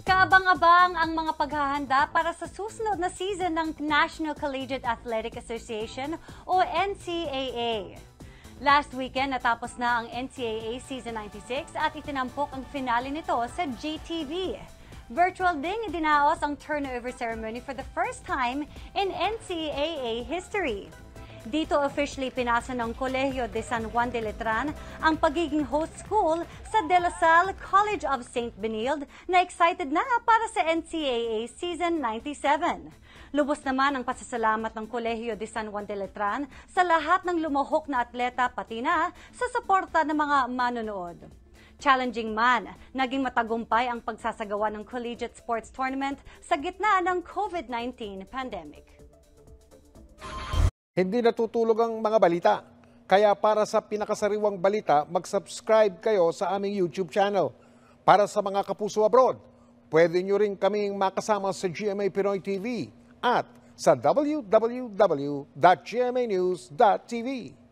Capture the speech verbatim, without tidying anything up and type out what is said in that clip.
Kaabang-abang ang mga paghahanda para sa susunod na season ng National Collegiate Athletic Association o N C A A. Last weekend natapos na ang N C A A Season ninety-six at itinampok ang finale nito sa G T V. Virtual ding idinaos ang turnover ceremony for the first time in N C A A history. Dito officially pinasa ng Colegio de San Juan de Letran ang pagiging host school sa Salle-College of Saint Benilde na excited na para sa N C A A Season ninety-seven. Lubos naman ang pasasalamat ng Colegio de San Juan de Letran sa lahat ng lumuhok na atleta pati na sa suporta ng mga manonood. Challenging man, naging matagumpay ang pagsasagawa ng collegiate sports tournament sa gitna ng COVID nineteen pandemic. Hindi natutulog ang mga balita. Kaya para sa pinakasariwang balita, mag-subscribe kayo sa aming YouTube channel. Para sa mga kapuso abroad, pwede nyo rin kaming makasama sa G M A Pinoy T V at sa w w w dot g m a news dot t v.